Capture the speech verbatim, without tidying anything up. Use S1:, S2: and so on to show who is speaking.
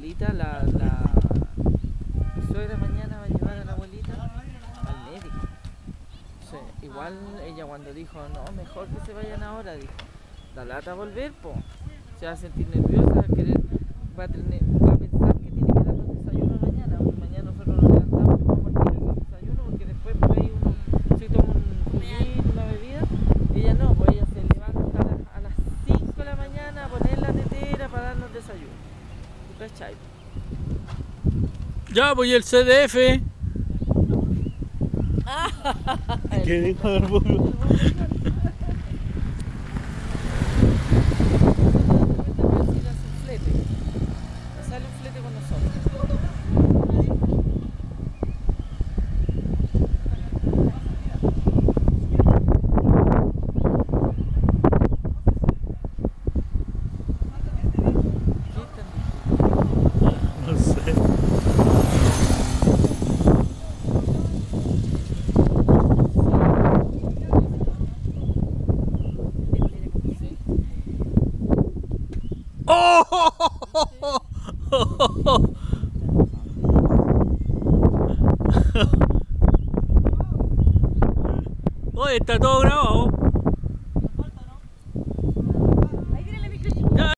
S1: abuelita, la, la mi suegra mañana va a llevar a la abuelita al médico. Sí, igual ella cuando dijo, no, mejor que se vayan ahora, dijo, da lata volver, po. Se va a sentir nerviosa, va a querer, va a, tener, va a pensar que tiene que darnos desayuno mañana, porque mañana nosotros nos levantamos y vamos a tirar el desayuno, porque después por ahí uno se toma un juguito, una bebida, y ella no, pues ella se levanta a las, a las cinco de la mañana a poner la tetera para darnos desayuno. ¿Tú cachai?
S2: Ya, pues y el C D F.
S3: ¿Qué dijo el burro?
S1: Sale un flete con nosotros.
S3: No sé.
S2: Oye, está todo grabado.